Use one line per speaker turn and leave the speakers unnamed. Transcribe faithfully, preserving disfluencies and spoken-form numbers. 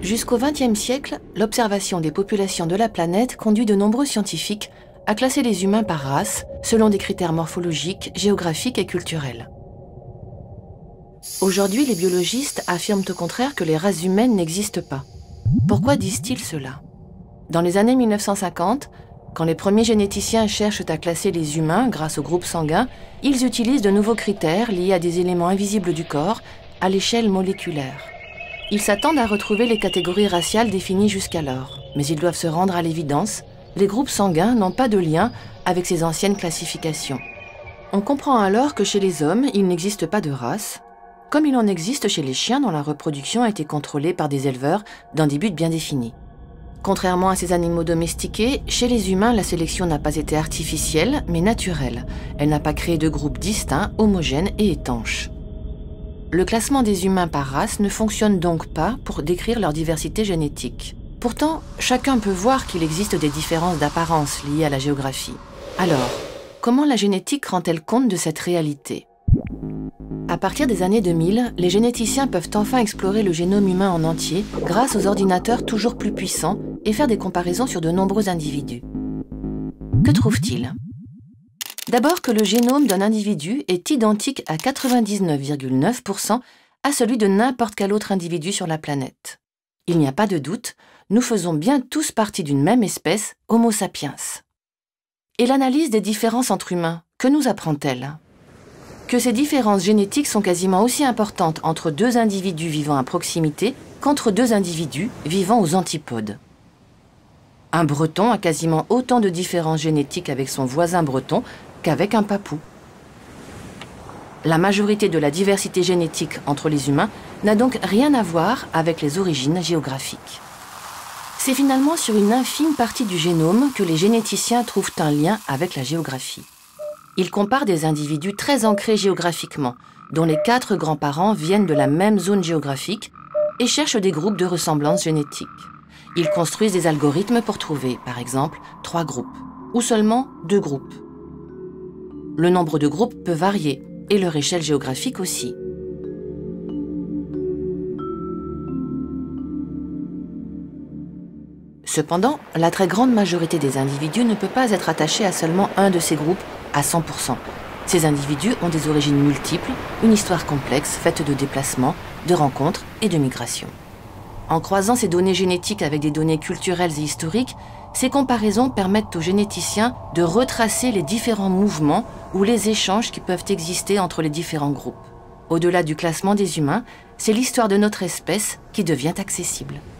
Jusqu'au vingtième siècle, l'observation des populations de la planète conduit de nombreux scientifiques à classer les humains par race, selon des critères morphologiques, géographiques et culturels. Aujourd'hui, les biologistes affirment au contraire que les races humaines n'existent pas. Pourquoi disent-ils cela? Dans les années mille neuf cent cinquante, quand les premiers généticiens cherchent à classer les humains grâce au groupe sanguin, ils utilisent de nouveaux critères liés à des éléments invisibles du corps à l'échelle moléculaire. Ils s'attendent à retrouver les catégories raciales définies jusqu'alors, mais ils doivent se rendre à l'évidence, les groupes sanguins n'ont pas de lien avec ces anciennes classifications. On comprend alors que chez les hommes, il n'existe pas de race, comme il en existe chez les chiens dont la reproduction a été contrôlée par des éleveurs dans des buts bien définis. Contrairement à ces animaux domestiqués, chez les humains, la sélection n'a pas été artificielle, mais naturelle. Elle n'a pas créé de groupes distincts, homogènes et étanches. Le classement des humains par race ne fonctionne donc pas pour décrire leur diversité génétique. Pourtant, chacun peut voir qu'il existe des différences d'apparence liées à la géographie. Alors, comment la génétique rend-elle compte de cette réalité? À partir des années deux mille, les généticiens peuvent enfin explorer le génome humain en entier grâce aux ordinateurs toujours plus puissants et faire des comparaisons sur de nombreux individus. Que trouvent-ils? D'abord que le génome d'un individu est identique à quatre-vingt-dix-neuf virgule neuf pour cent à celui de n'importe quel autre individu sur la planète. Il n'y a pas de doute, nous faisons bien tous partie d'une même espèce, Homo sapiens. Et l'analyse des différences entre humains, que nous apprend-elle? Que ces différences génétiques sont quasiment aussi importantes entre deux individus vivant à proximité qu'entre deux individus vivant aux antipodes. Un breton a quasiment autant de différences génétiques avec son voisin breton qu'avec un papou. La majorité de la diversité génétique entre les humains n'a donc rien à voir avec les origines géographiques. C'est finalement sur une infime partie du génome que les généticiens trouvent un lien avec la géographie. Ils comparent des individus très ancrés géographiquement, dont les quatre grands-parents viennent de la même zone géographique, et cherchent des groupes de ressemblance génétique. Ils construisent des algorithmes pour trouver, par exemple, trois groupes, ou seulement deux groupes. Le nombre de groupes peut varier, et leur échelle géographique aussi. Cependant, la très grande majorité des individus ne peut pas être attachée à seulement un de ces groupes à cent pour cent. Ces individus ont des origines multiples, une histoire complexe faite de déplacements, de rencontres et de migrations. En croisant ces données génétiques avec des données culturelles et historiques, ces comparaisons permettent aux généticiens de retracer les différents mouvements ou les échanges qui peuvent exister entre les différents groupes. Au-delà du classement des humains, c'est l'histoire de notre espèce qui devient accessible.